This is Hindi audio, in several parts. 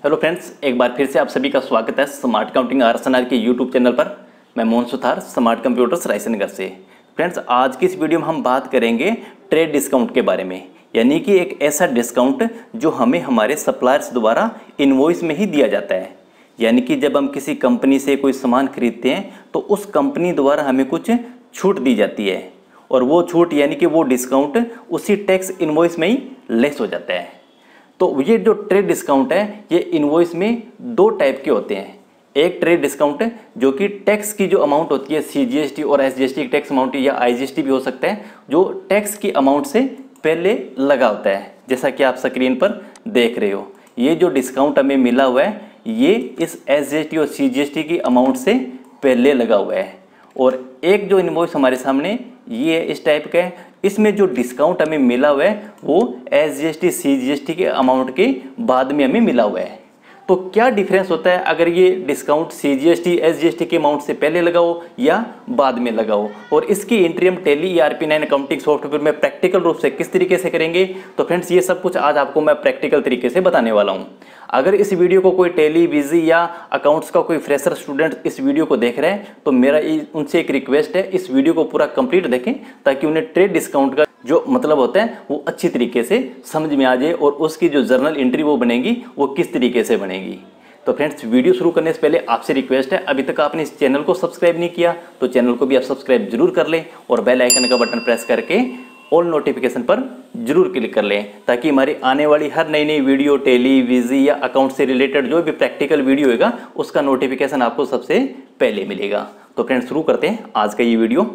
हेलो फ्रेंड्स, एक बार फिर से आप सभी का स्वागत है स्मार्ट काउंटिंग आरएसएनआर के यूट्यूब चैनल पर। मैं मोहन सुथार, स्मार्ट कंप्यूटर्स रायसेनगर से। फ्रेंड्स, आज की इस वीडियो में हम बात करेंगे ट्रेड डिस्काउंट के बारे में, यानी कि एक ऐसा डिस्काउंट जो हमें हमारे सप्लायर्स द्वारा इनवॉइस में ही दिया जाता है। यानी कि जब हम किसी कंपनी से कोई सामान खरीदते हैं तो उस कंपनी द्वारा हमें कुछ छूट दी जाती है, और वो छूट यानी कि वो डिस्काउंट उसी टैक्स इनवॉइस में ही लेस हो जाता है। तो ये जो ट्रेड डिस्काउंट है ये इनवॉइस में दो टाइप के होते हैं। एक ट्रेड डिस्काउंट है जो कि टैक्स की जो अमाउंट होती है, सीजीएसटी और एसजीएसटी टैक्स अमाउंट या आईजीएसटी भी हो सकता है, जो टैक्स की अमाउंट से पहले लगा होता है। जैसा कि आप स्क्रीन पर देख रहे हो, ये जो डिस्काउंट हमें मिला हुआ है ये इस एसजीएसटी और सीजीएसटी की अमाउंट से पहले लगा हुआ है। और एक जो इनवॉइस हमारे सामने ये इस टाइप का है, इसमें जो डिस्काउंट हमें मिला हुआ है वो एसजीएसटी सीजीएसटी के अमाउंट के बाद में हमें मिला हुआ है। तो क्या डिफरेंस होता है अगर ये डिस्काउंट सीजीएसटी एसजीएसटी के अमाउंट से पहले लगाओ या बाद में लगाओ, और इसकी एंट्री हम टैली ERP9 अकाउंटिंग सॉफ्टवेयर में प्रैक्टिकल रूप से किस तरीके से करेंगे। तो फ्रेंड्स, ये सब कुछ आज आपको मैं प्रैक्टिकल तरीके से बताने वाला हूँ। अगर इस वीडियो को कोई टैली, विजी या अकाउंट्स का कोई फ्रेशर स्टूडेंट इस वीडियो को देख रहे हैं तो मेरा उनसे एक रिक्वेस्ट है, इस वीडियो को पूरा कंप्लीट देखें ताकि उन्हें ट्रेड डिस्काउंट का जो मतलब होता है वो अच्छी तरीके से समझ में आ जाए, और उसकी जो जर्नल एंट्री वो बनेगी वो किस तरीके से बनेगी। तो फ्रेंड्स, वीडियो शुरू करने से पहले आपसे रिक्वेस्ट है, अभी तक आपने इस चैनल को सब्सक्राइब नहीं किया तो चैनल को भी आप सब्सक्राइब जरूर कर लें, और बेल आइकन का बटन प्रेस करके ऑल नोटिफिकेशन पर जरूर क्लिक कर लें, ताकि हमारी आने वाली हर नई वीडियो, टेली, विजी या अकाउंट से रिलेटेड जो भी प्रैक्टिकल वीडियो होगा उसका नोटिफिकेशन आपको सबसे पहले मिलेगा। तो फ्रेंड्स, शुरू करते हैं आज का ये वीडियो।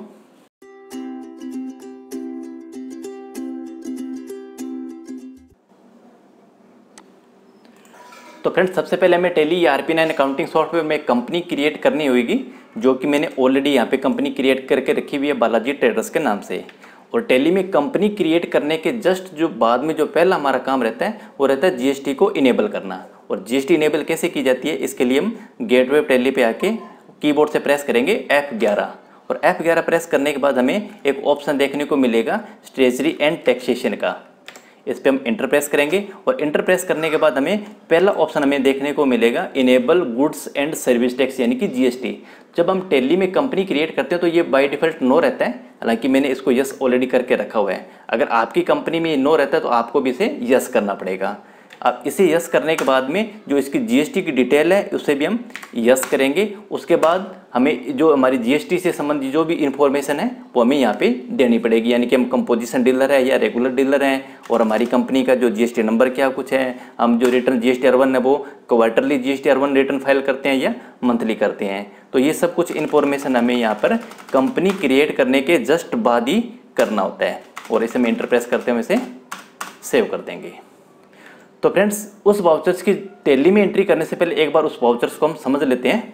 तो फ्रेंड्स, सबसे पहले हमें टैली ERP9 अकाउंटिंग सॉफ्टवेयर में कंपनी क्रिएट करनी होगी, जो कि मैंने ऑलरेडी यहाँ पे कंपनी क्रिएट करके रखी हुई है बालाजी ट्रेडर्स के नाम से। और टैली में कंपनी क्रिएट करने के जस्ट जो बाद में जो पहला हमारा काम रहता है वो रहता है जीएसटी को इनेबल करना। और जीएसटी इनेबल कैसे की जाती है, इसके लिए हम गेटवे टैली पे आके कीबोर्ड से प्रेस करेंगे F11, और F11 प्रेस करने के बाद हमें एक ऑप्शन देखने को मिलेगा ट्रेजरी एंड टैक्सेशन का। इस पर हम इंटर प्रेस करेंगे, और इंटर प्रेस करने के बाद हमें पहला ऑप्शन हमें देखने को मिलेगा enable goods and service tax, यानी कि जीएसटी। जब हम टैली में कंपनी क्रिएट करते हैं तो ये बाय डिफॉल्ट नो रहता है, हालांकि मैंने इसको यस ऑलरेडी करके रखा हुआ है। अगर आपकी कंपनी में नो रहता है तो आपको भी इसे यस करना पड़ेगा। अब इसे यस करने के बाद में जो इसकी जीएसटी की डिटेल है उसे भी हम यस करेंगे। उसके बाद हमें जो हमारी जीएसटी से संबंधित जो भी इन्फॉर्मेशन है वो हमें यहाँ पे देनी पड़ेगी, यानी कि हम कंपोजिशन डीलर है या रेगुलर डीलर हैं, और हमारी कंपनी का जो जीएसटी नंबर क्या कुछ है, हम जो रिटर्न GSTR1 है वो क्वार्टरली GSTR1 रिटर्न फाइल करते हैं या मंथली करते हैं। तो ये सब कुछ इन्फॉर्मेशन हमें यहाँ पर कंपनी क्रिएट करने के जस्ट बाद ही करना होता है, और इसे हम इंटर प्रेस करते हैं, इसे सेव कर देंगे। तो फ्रेंड्स, उस वाउचर्स की टैली में एंट्री करने से पहले एक बार उस वाउचर्स को हम समझ लेते हैं।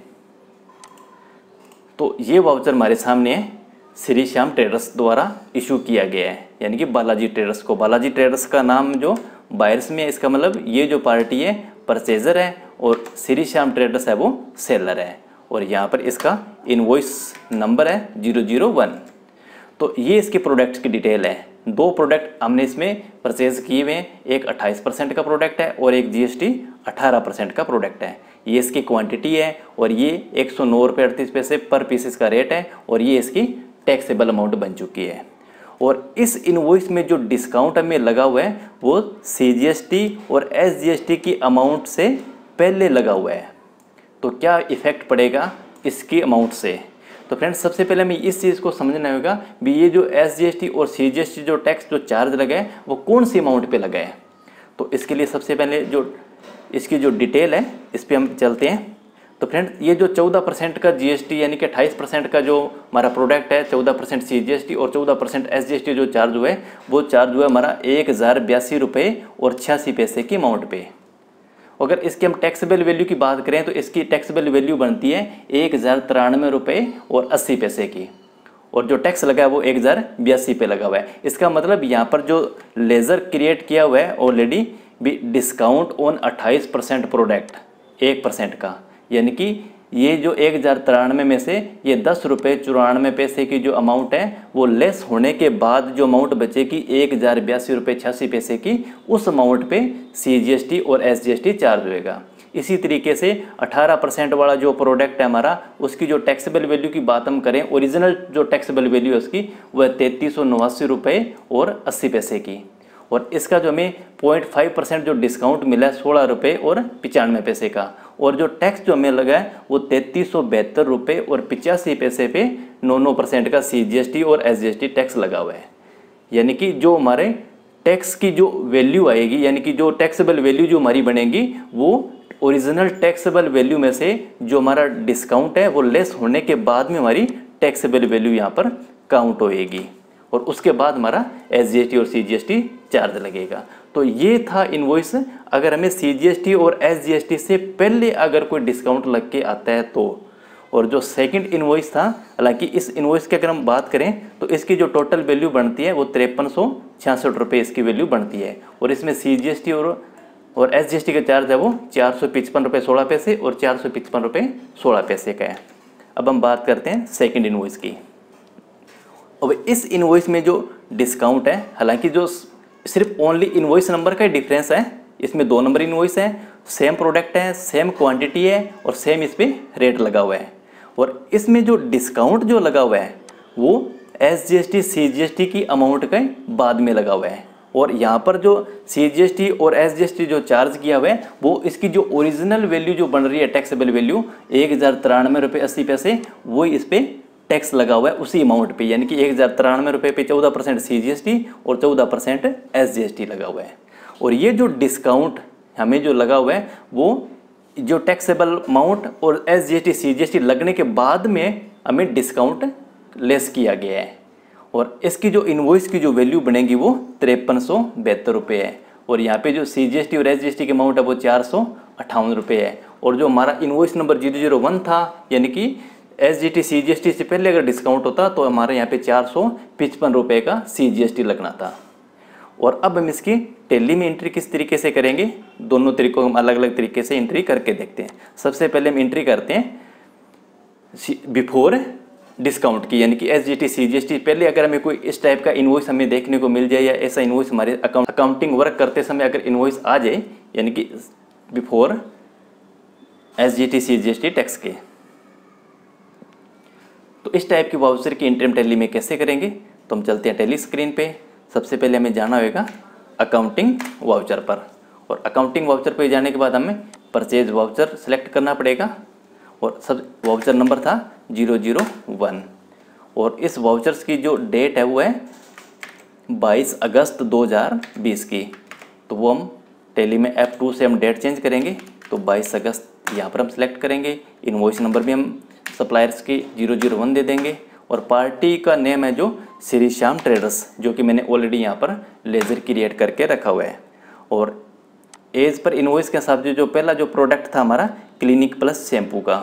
तो ये वाउचर हमारे सामने है, श्री श्याम ट्रेडर्स द्वारा इशू किया गया है, यानी कि बालाजी ट्रेडर्स को। बालाजी ट्रेडर्स का नाम जो बायर्स में है, इसका मतलब ये जो पार्टी है परचेजर है, और श्री श्याम ट्रेडर्स है वो सेलर है, और यहाँ पर इसका इनवॉइस नंबर है 001। तो ये इसके प्रोडक्ट्स की डिटेल है। दो प्रोडक्ट हमने इसमें परचेज किए हुए हैं, एक 28% का प्रोडक्ट है और एक जीएसटी 18% का प्रोडक्ट है। ये इसकी क्वांटिटी है, और ये 109 रुपये 38 पैसे पर पीस इसका रेट है, और ये इसकी टैक्सेबल अमाउंट बन चुकी है। और इस इनवॉइस में जो डिस्काउंट हमें लगा हुआ है वो सीजीएसटी और एसजीएसटी की अमाउंट से पहले लगा हुआ है। तो क्या इफेक्ट पड़ेगा इसकी अमाउंट से? तो फ्रेंड्स, सबसे पहले हमें इस चीज़ को समझना होगा भी ये जो एसजीएसटी और सीजीएसटी जो टैक्स जो चार्ज लगा है वो कौन सी अमाउंट पे लगा है। तो इसके लिए सबसे पहले जो इसकी जो डिटेल है इस पर हम चलते हैं। तो फ्रेंड्स, ये जो 14% का जीएसटी यानी कि 28% का जो हमारा प्रोडक्ट है, 14% सीजीएसटी और 14% एसजीएसटी जो चार्ज हुआ है वो चार्ज हुआ हमारा 1082 रुपये और 86 पैसे की अमाउंट पे। अगर इसकी हम टैक्सेबल वैल्यू की बात करें तो इसकी टैक्सेबल वैल्यू बनती है 1093 रुपये और 80 पैसे की, और जो टैक्स लगा है वो 1082 पे लगा हुआ है। इसका मतलब यहाँ पर जो लेजर क्रिएट किया हुआ है ऑलरेडी भी डिस्काउंट ऑन 28% प्रोडक्ट 1% का, यानी कि ये जो 1093 में से ये 10 रुपये 94 पैसे की जो अमाउंट है वो लेस होने के बाद जो अमाउंट बचेगी 1082 रुपये 86 पैसे की, उस अमाउंट पे सीजीएसटी और एसजीएसटी चार्ज होएगा। इसी तरीके से 18% वाला जो प्रोडक्ट है हमारा, उसकी जो टैक्सेबल वैल्यू की बात हम करें, ओरिजिनल जो टैक्सेबल वैल्यू है उसकी वह 3389 रुपये और 80 पैसे की, और इसका जो हमें 0.5% जो डिस्काउंट मिला है 16 रुपये और 95 पैसे का, और जो टैक्स जो हमें लगा है वो 3372 रुपये और 85 पैसे पे 9% का CGST और SGST टैक्स लगा हुआ है। यानी कि जो हमारे टैक्स की जो वैल्यू आएगी, यानी कि जो टैक्सेबल वैल्यू जो हमारी बनेगी, वो ओरिजिनल टैक्सेबल वैल्यू में से जो हमारा डिस्काउंट है वो लेस होने के बाद में हमारी टैक्सेबल वैल्यू यहाँ पर काउंट होएगी, और उसके बाद हमारा SGST और CGST चार्ज लगेगा। तो ये था इनवॉइस। अगर हमें CGST और SGST से पहले अगर कोई डिस्काउंट लग के आता है तो, और जो सेकंड इनवॉइस था, हालांकि इस इनवॉइस की अगर हम बात करें तो इसकी जो टोटल वैल्यू बनती है वो 5366 रुपये इसकी वैल्यू बनती है, और इसमें CGST और SGST का चार्ज है वो 455 रुपये 16 पैसे और 455 रुपये 16 पैसे का है। अब हम बात करते हैं सेकंड इनवॉइस की। अब इस इनवॉइस में जो डिस्काउंट है, हालांकि जो सिर्फ ओनली इनवॉइस नंबर का डिफरेंस है, इसमें 2 नंबर इनवॉइस है, सेम प्रोडक्ट है, सेम क्वांटिटी है और सेम इस पर रेट लगा हुआ है, और इसमें जो डिस्काउंट जो लगा हुआ है वो SGST CGST की अमाउंट के बाद में लगा हुआ है, और यहाँ पर जो CGST और SGST जो चार्ज किया हुआ है वो इसकी जो ओरिजिनल वैल्यू जो बन रही है टैक्सेबल वैल्यू 1093 रुपये 80 पैसे, वो इस पर टैक्स लगा हुआ है उसी अमाउंट पे, यानी कि 1093 रुपये पे 14% CGST और 14% SGST लगा हुआ है। और ये जो डिस्काउंट हमें जो लगा हुआ है वो जो टैक्सेबल अमाउंट और SGST CGST लगने के बाद में हमें डिस्काउंट लेस किया गया है, और इसकी जो इनवॉइस की जो वैल्यू बनेगी वो 5372 रुपये है, और यहाँ पे जो CGST और SGST की अमाउंट है वो 458 रुपये है, और जो हमारा इनवॉइस नंबर 001 था, यानी कि SGST CGST से पहले अगर डिस्काउंट होता तो हमारे यहाँ पे 455 रुपये का CGST लगना था। और अब हम इसकी टैली में एंट्री किस तरीके से करेंगे, दोनों तरीकों को हम अलग अलग तरीके से एंट्री करके देखते हैं। सबसे पहले हम एंट्री करते हैं बिफोर डिस्काउंट की, यानी कि SGST CGST पहले अगर हमें कोई इस टाइप का इनवॉइस हमें देखने को मिल जाए, या ऐसा इनवॉइस हमारे अकाउंटिंग वर्क करते समय अगर इनवॉइस आ जाए, यानी कि बिफोर SGST CGST टैक्स के, तो इस टाइप की वाउचर की एंट्री हम टैली में कैसे करेंगे। तो हम चलते हैं टैली स्क्रीन पे। सबसे पहले हमें जाना होगा अकाउंटिंग वाउचर पर, और अकाउंटिंग वाउचर पे जाने के बाद हमें परचेज वाउचर सेलेक्ट करना पड़ेगा, और सब वाउचर नंबर था 001, और इस वाउचर्स की जो डेट है वो है 22 अगस्त 2020 की। तो वो हम टैली में F2 से हम डेट चेंज करेंगे, तो 22 अगस्त यहाँ पर हम सेलेक्ट करेंगे। इनवॉइस नंबर भी हम सप्लायर्स की 001 दे देंगे, और पार्टी का नेम है जो श्री श्याम ट्रेडर्स, जो कि मैंने ऑलरेडी यहाँ पर लेजर क्रिएट करके रखा हुआ है। और एज पर इनवॉइस के हिसाब से जो पहला जो प्रोडक्ट था हमारा क्लिनिक प्लस शैम्पू का,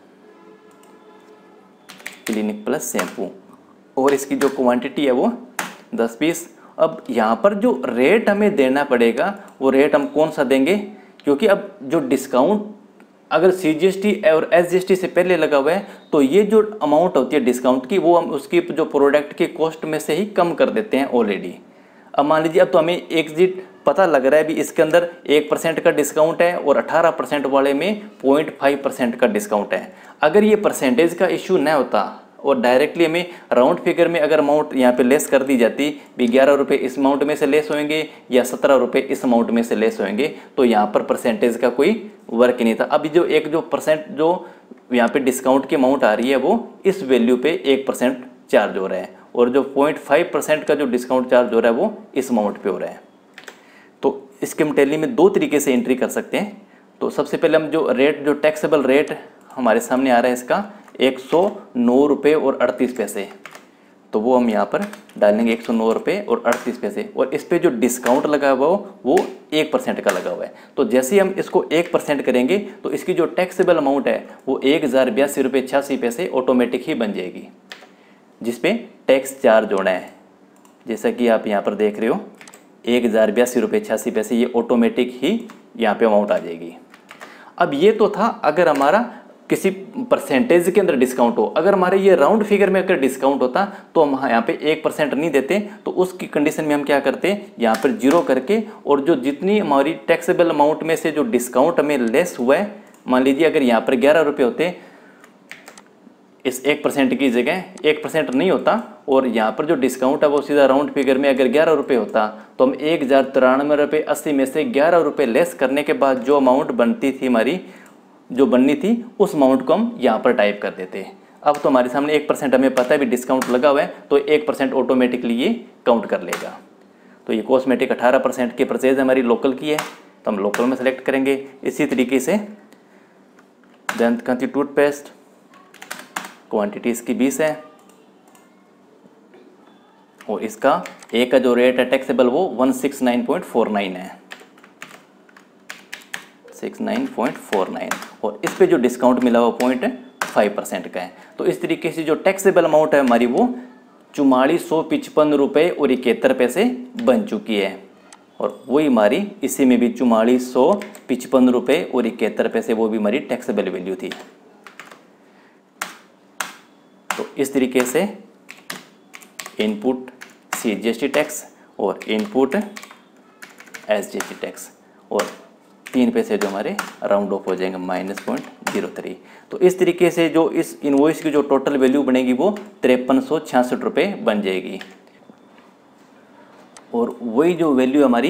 क्लिनिक प्लस शैम्पू, और इसकी जो क्वांटिटी है वो 10 पीस। अब यहाँ पर जो रेट हमें देना पड़ेगा वो रेट हम कौन सा देंगे, क्योंकि अब जो डिस्काउंट अगर CGST और SGST से पहले लगा हुआ है तो ये जो अमाउंट होती है डिस्काउंट की वो हम उसकी जो प्रोडक्ट के कॉस्ट में से ही कम कर देते हैं ऑलरेडी। अब मान लीजिए अब तो हमें एग्जिट पता लग रहा है भी इसके अंदर 1% का डिस्काउंट है और 18% वाले में 0.5% का डिस्काउंट है। अगर ये परसेंटेज का इशू न होता और डायरेक्टली हमें राउंड फिगर में अगर अमाउंट यहाँ पे लेस कर दी जाती भी 11 रुपये इस अमाउंट में से लेस होंगे या 17 रुपये इस अमाउंट में से लेस होंगे, तो यहाँ पर परसेंटेज का कोई वर्क नहीं था। अभी जो एक जो परसेंट जो यहाँ पे डिस्काउंट की अमाउंट आ रही है वो इस वैल्यू पे 1% चार्ज हो रहा है, और जो 0.5% का जो डिस्काउंट चार्ज हो रहा है वो इस अमाउंट पे हो रहा है। तो इसके हम टैली में 2 तरीके से एंट्री कर सकते हैं। तो सबसे पहले हम जो रेट जो टैक्सेबल रेट हमारे सामने आ रहा है इसका 109 रुपये और 38 पैसे, तो वो हम यहाँ पर डालेंगे 109 रुपये और 38 पैसे, और इस पर जो डिस्काउंट लगा हुआ वो 1% का लगा हुआ है। तो जैसे ही हम इसको 1% करेंगे तो इसकी जो टैक्सेबल अमाउंट है वो 1082 रुपये 86 पैसे ऑटोमेटिक ही बन जाएगी, जिसपे टैक्स चार्ज होना है। जैसा कि आप यहाँ पर देख रहे हो 1082 रुपये 86 पैसे, ये ऑटोमेटिक ही यहाँ पे अमाउंट आ जाएगी। अब ये तो था अगर हमारा किसी परसेंटेज के अंदर डिस्काउंट हो, अगर हमारे ये राउंड फिगर में अगर डिस्काउंट होता तो हम यहाँ पे 1% नहीं देते, तो उसकी कंडीशन में हम क्या करते हैं, यहाँ पर 0 करके, और जो जितनी हमारी टैक्सेबल अमाउंट में से जो डिस्काउंट हमें लेस हुआ है, मान लीजिए अगर यहाँ पर 11 रुपये होते, इस 1% की जगह 1% नहीं होता, और यहाँ पर जो डिस्काउंट है वो सीधा राउंड फिगर में अगर 11 रुपये होता, तो हम 1093 रुपये 80 में से 11 रुपये लेस करने के बाद जो अमाउंट बनती थी हमारी, जो बननी थी, उस अमाउंट को हम यहाँ पर टाइप कर देते हैं। अब तो हमारे सामने 1% हमें पता है भी डिस्काउंट लगा हुआ है, तो 1% ऑटोमेटिकली ये काउंट कर लेगा। तो ये कॉस्मेटिक 18% की परचेज हमारी लोकल की है, तो हम लोकल में सेलेक्ट करेंगे। इसी तरीके से दंतकांति टूथपेस्ट, क्वांटिटी इसकी 20 है, और इसका एक का जो रेट है टैक्सेबल वो 169.49 है, 69.49, और इस पे जो डिस्काउंट मिला हुआ 0.5% का है। तो इस तरीके से जो टैक्सेबल अमाउंट है हमारी वो 4455 रुपये और 71 पैसे बन चुकी है, और वही हमारी इसी में भी 4455 रुपये और 71 पैसे वो भी हमारी टैक्सेबल वैल्यू थी। तो इस तरीके से इनपुट CGST टैक्स और इनपुट SGST टैक्स, और 3 पैसे जो हमारे राउंड ऑफ हो जाएंगे -0.03। तो इस तरीके से जो इस इनवॉइस की जो टोटल वैल्यू बनेगी वो 5366 रुपये बन जाएगी, और वही जो वैल्यू हमारी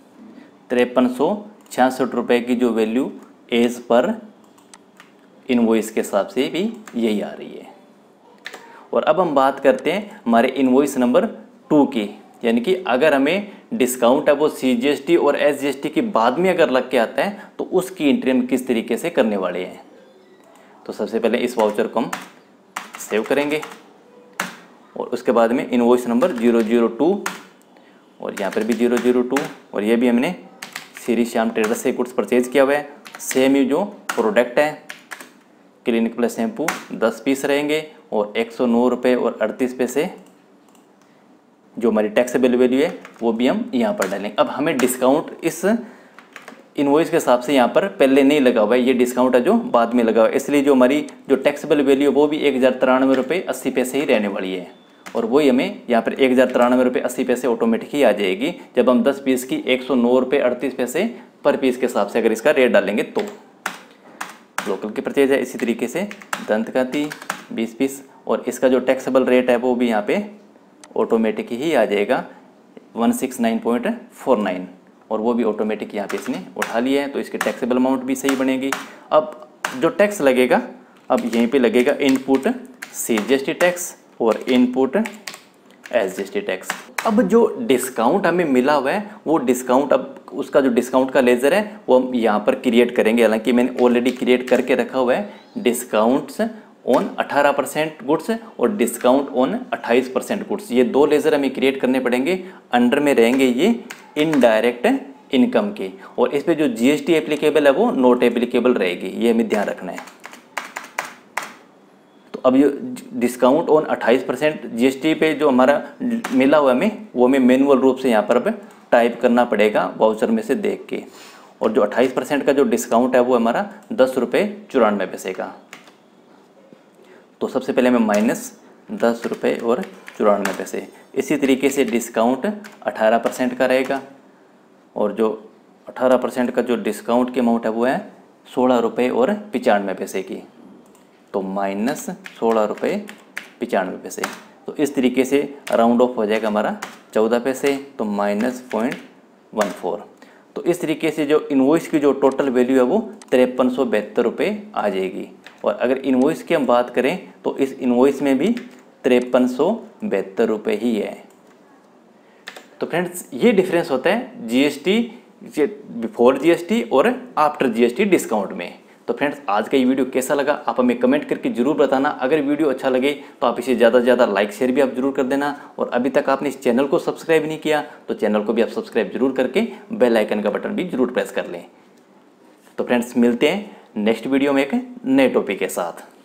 5366 रुपये की जो वैल्यू एज पर इनवॉइस के हिसाब से भी यही आ रही है। और अब हम बात करते हैं हमारे इनवॉइस नंबर 2 की, यानी कि अगर हमें डिस्काउंट है वो CGST और SGST के बाद में अगर लग के आता है तो उसकी एंट्री हम किस तरीके से करने वाले हैं। तो सबसे पहले इस वाउचर को हम सेव करेंगे, और उसके बाद में इनवॉइस नंबर 002, और यहाँ पर भी 002, और ये भी हमने श्री श्याम ट्रेडर्स से गुड्स परचेज किया हुआ है। सेम ही जो प्रोडक्ट है क्लिनिक प्लस शैम्पू 10 पीस रहेंगे, और 109 रुपये और 38 पैसे जो हमारी टैक्सेबल वैल्यू है वो भी हम यहाँ पर डालेंगे। अब हमें डिस्काउंट इस इनवॉइस के हिसाब से यहाँ पर पहले नहीं लगा हुआ है, ये डिस्काउंट है जो बाद में लगा हुआ है, इसलिए जो हमारी जो टैक्सेबल वैल्यू है वो भी 1093 रुपये 80 पैसे ही रहने वाली है, और वही हमें यहाँ पर 1093 रुपये 80 पैसे ऑटोमेटिक ही आ जाएगी जब हम 10 पीस की 109 रुपये 38 पैसे पर पीस के हिसाब से अगर इसका रेट डालेंगे तो। लोकल की परचेज है, इसी तरीके से दंतकांति 20 पीस, और इसका जो टैक्सेबल रेट है वो भी यहाँ पे ऑटोमेटिक ही आ जाएगा 169.49, और वो भी ऑटोमेटिक यहाँ पे इसने उठा लिया है, तो इसकी टैक्सेबल अमाउंट भी सही बनेगी। अब जो टैक्स लगेगा, अब यहीं पे लगेगा इनपुट CGST टैक्स और इनपुट SGST टैक्स। अब जो डिस्काउंट हमें मिला हुआ है वो डिस्काउंट, अब उसका जो डिस्काउंट का लेजर है वो हम यहाँ पर क्रिएट करेंगे, हालांकि मैंने ऑलरेडी क्रिएट करके रखा हुआ है डिस्काउंट्स ऑन 18% गुड्स और डिस्काउंट ऑन 28% गुड्स। ये 2 लेज़र हमें क्रिएट करने पड़ेंगे, अंडर में रहेंगे ये इनडायरेक्ट इनकम के, और इस पे जो GST एप्लीकेबल है वो नॉट एप्लीकेबल रहेगी, ये हमें ध्यान रखना है। तो अब ये डिस्काउंट ऑन 28% GST पे जो हमारा मिला हुआ हमें वो हमें मैनुअल रूप से यहाँ पर अब टाइप करना पड़ेगा वाउचर में से देख के, और जो 28% का जो डिस्काउंट है वो हमारा 10 रुपये 94 पैसे का। तो सबसे पहले हमें -10 रुपये और 94 पैसे। इसी तरीके से डिस्काउंट 18% का रहेगा, और जो 18% का जो डिस्काउंट की अमाउंट है वो है 16 रुपये और 95 पैसे की, तो -16 रुपये 95 पैसे। तो इस तरीके से राउंड ऑफ हो जाएगा हमारा 14 पैसे, तो -0.14। तो इस तरीके से जो इनवॉइस की जो टोटल वैल्यू है वो 5372 रुपये आ जाएगी। और अगर इनवॉइस की हम बात करें तो इस इनवॉइस में भी 5372 रुपये ही है। तो फ्रेंड्स ये डिफरेंस होता है GST बिफोर GST और आफ्टर GST डिस्काउंट में। तो फ्रेंड्स आज का ये वीडियो कैसा लगा आप हमें कमेंट करके जरूर बताना। अगर वीडियो अच्छा लगे तो आप इसे ज़्यादा से ज़्यादा लाइक शेयर भी आप जरूर कर देना, और अभी तक आपने इस चैनल को सब्सक्राइब नहीं किया तो चैनल को भी आप सब्सक्राइब जरूर करके बेल आइकन का बटन भी जरूर प्रेस कर लें। तो फ्रेंड्स मिलते हैं नेक्स्ट वीडियो में एक नए टॉपिक के साथ।